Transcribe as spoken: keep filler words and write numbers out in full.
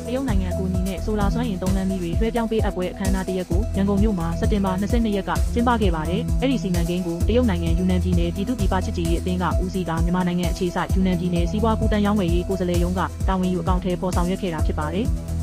တရုတ်နိုင်ငံအကူအညီနဲ့ဆိုလာစွမ်းအင်သုံးလမ်းမီးတွေလွှဲပြောင်းပေးအပ်ပွဲအခမ်းအနားတရက်ကိုရန်ကုန်မြို့မှာစက်တင်ဘာ၂၂ရက်ကကျင်းပခဲ့ပါတယ်။အဲ့ဒီစီမံကိန်းကိုတရုတ်နိုင်ငံယူနန်ပြည်နယ်ပြည်သူ့ပြည်ပချစ်ကြည်ရေးအသင်းကဦးစီးကမြန်မာနိုင်ငံအခြေစိုက်ယူနန်ပြည်နယ်စီးပွားကူးတန်းရောင်းဝယ်ရေးကိုယ်စားလှယ်ရုံးကတာဝန်ယူအကောင့်ထဲပေါ်ဆောင်ရွက်ခဲ့တာဖြစ်ပါတယ်။